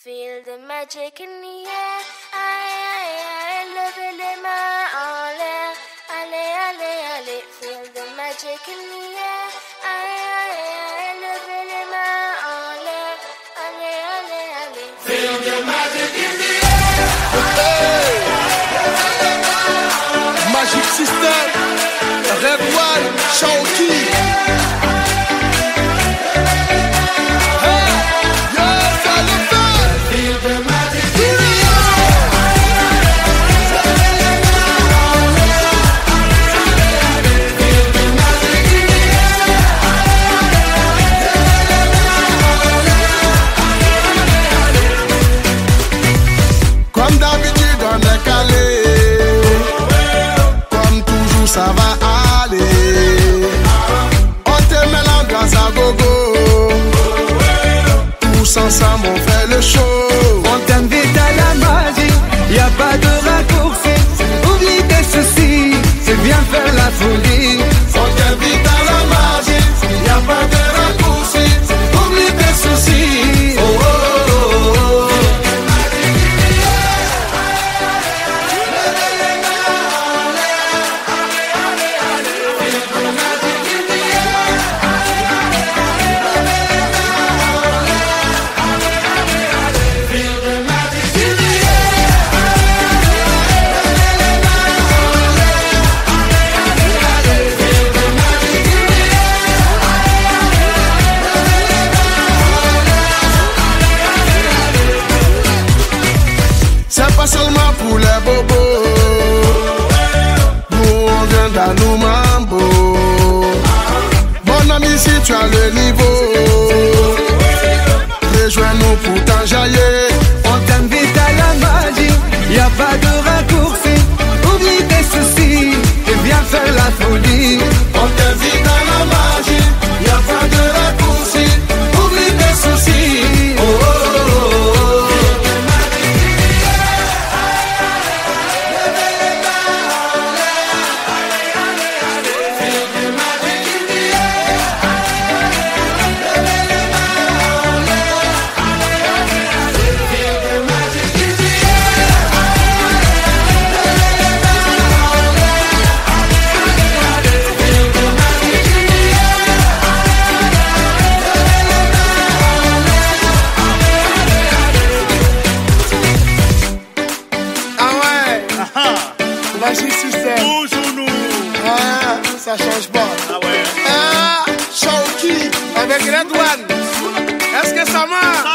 Feel the magic in the air. Aïe, aïe, aïe, levez les mains en l'air. Allez, allez, allez. Feel the magic in the air. Aïe, aïe, aïe, levez les mains en l'air. Allez, allez, allez. Feel the magic in the air. Magic System, Red One, Shaoki. Comme d'habitude on est calé, comme toujours ça va aller. On te met l'ambiance à gogo, tous ensemble on fait le show. On t'invite à la magie, y a pas de raccourci. Oublie tes soucis, c'est bien faire la folie. On t'invite à la magie, y a pas de raccourci. Oublie tes soucis. Oh, oh, oh, oh. C'est pas seulement pour les bobos, nous on vient dans nos mambo. Bon ami, si tu as le niveau, rejoins-nous pour t'enjailler. On t'invite à la magie, y a pas de raccourci. Oublie tes soucis, et viens faire la folie. On t'invite à la magie, y a pas de raccourci. Oublie tes soucis. Oh, oh, oh, oh. Magic System. Toujours nous. Ah, ça change pas. Ah ouais. Ah, Shaoki avec Red One. Est-ce que ça marche?